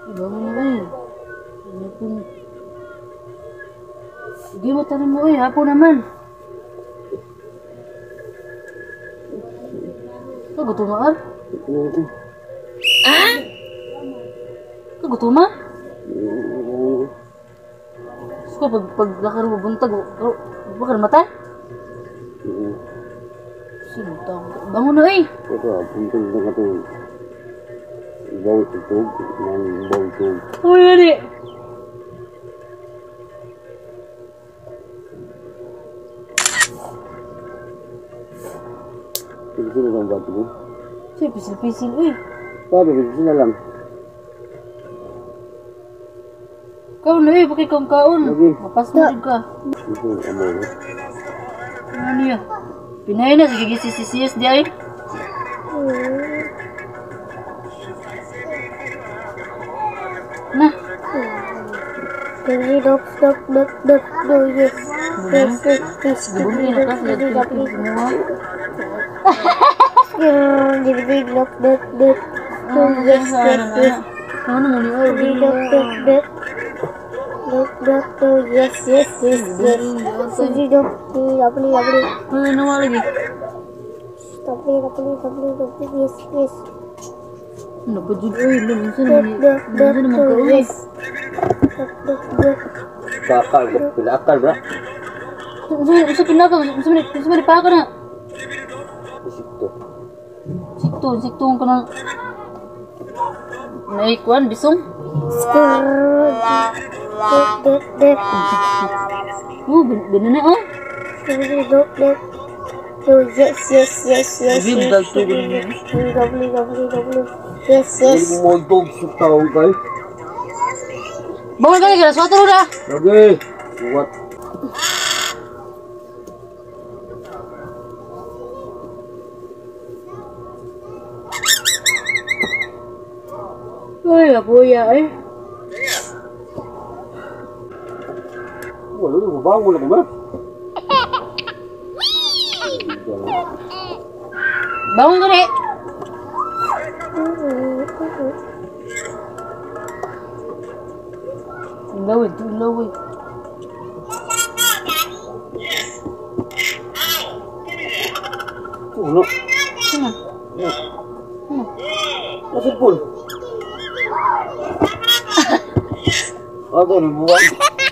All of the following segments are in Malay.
Bangun mo eh. Ano pong... Sige mo tanan mo eh. Hapon naman. Kagutumaan? Ah? Kagutumaan? So, pag lakar mo buntag, baka namatay? Sinutang. Bangun na eh. Ito, puntang na ka ito. Ibang tutog, ibang tutog. Uy, yari. Pisil ang bato mo? Siya, pisil-pisil uy. Sabi, pisil na lang. Kaon na eh, bakit kang kaon? Lagi. Mapas mo rin ka. Pisil ang amor. Ano niya? Pinay na, sige gisisisiyas di ay. Nah. Dok, do yes. Yes, yes, Gabungi na ka, sila Pilipin semua. dok, do yes, yes, yes. Ano mo ni Oy? Dok, do yes, yes, yes, yes. Dok, lovely. Ano naman lagi? Lovely, yes, yes. Ano pa dyan? Uy, lumisa naman ka uy. Dok. Bakal, pinakal bra. Usa pinaka, usa pa ka na. Isikto. Sikto ka na. Naikuan, bisong? Dok. Oh, binana oh. Dok. Do yes. Bim dag to ganun. Lovely. Yes. Hindi mo itog sa taong kay. Bangun kali, suatu udah. Lagi. Buat. Ôi là vui vậy. Ủa, lúc bao nhiêu là cũng biết. Bangun kali. Lâu ơi. Ủa, Sana. nó sẽ buồn. Ada ni buat.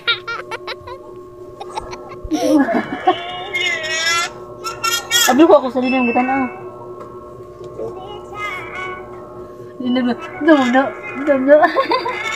Abi ko ako sa linang bitan ah. Linang. Dum.